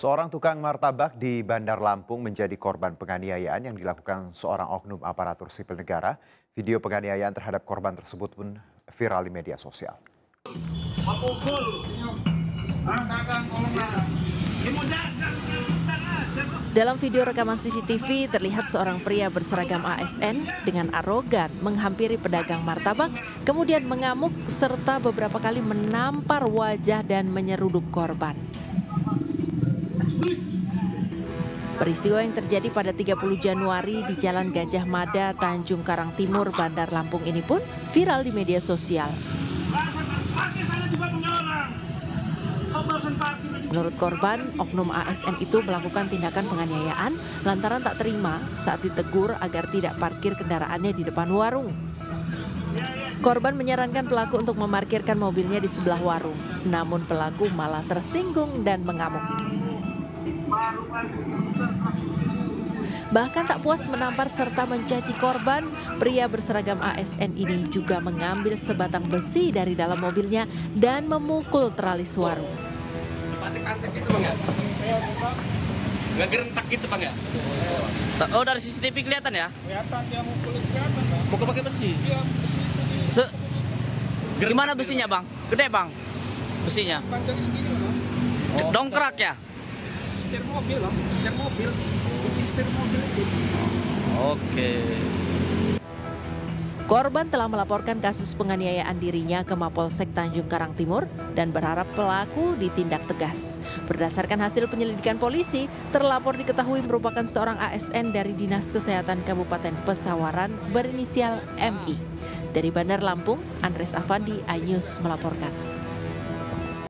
Seorang tukang martabak di Bandar Lampung menjadi korban penganiayaan yang dilakukan seorang oknum aparatur sipil negara. Video penganiayaan terhadap korban tersebut pun viral di media sosial. Dalam video rekaman CCTV terlihat seorang pria berseragam ASN dengan arogan menghampiri pedagang martabak, kemudian mengamuk serta beberapa kali menampar wajah dan menyeruduk korban. Peristiwa yang terjadi pada 30 Januari di Jalan Gajah Mada, Tanjung Karang Timur, Bandar Lampung ini pun viral di media sosial. Menurut korban, oknum ASN itu melakukan tindakan penganiayaan lantaran tak terima saat ditegur agar tidak parkir kendaraannya di depan warung. Korban menyarankan pelaku untuk memarkirkan mobilnya di sebelah warung, namun pelaku malah tersinggung dan mengamuk. Bahkan tak puas menampar serta mencaci korban, pria berseragam ASN ini juga mengambil sebatang besi dari dalam mobilnya dan memukul teralis warung. Pantek-pantek gitu bang ya? Nggak gerentak gitu bang ya? Oh dari CCTV kelihatan ya? Kelihatan dia mukul, kelihatan bang. Mukul pakai besi? Iya besi itu. Gimana besinya bang? Gede bang? Besinya? Panjangnya segini bang. Dongkrak ya? Setir mobil bang, setir mobil. Kunci setir mobil itu. Oke. Korban telah melaporkan kasus penganiayaan dirinya ke Mapolsek Tanjung Karang Timur dan berharap pelaku ditindak tegas. Berdasarkan hasil penyelidikan polisi, terlapor diketahui merupakan seorang ASN dari Dinas Kesehatan Kabupaten Pesawaran berinisial MI. Dari Bandar Lampung, Andres Afandi, iNews melaporkan.